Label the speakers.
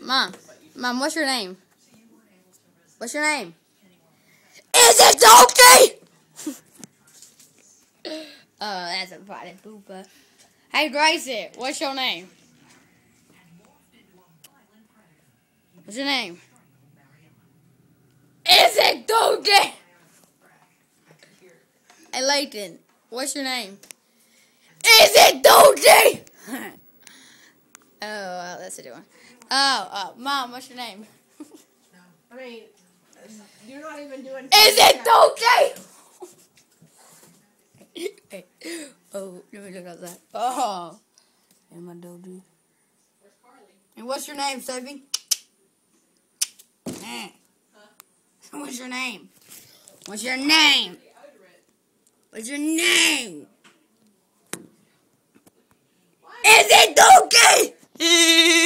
Speaker 1: Mom, what's your name? What's your name? Is it Donkey? Oh, that's a potty pooper. Hey, Gracie, what's your name? What's your name? Is it Donkey? Hey, Layton, what's your name? Is it Donkey? Oh, that's a good one. Oh, Mom, what's your name?
Speaker 2: I mean, you're not even doing...
Speaker 1: Is it Donkey? Oh, let me look outside. Oh. And my doji.
Speaker 2: Where's Carly?
Speaker 1: And what's your name, Sophie? Huh? What's your name? What's your name? What's your name? Is it Donkey?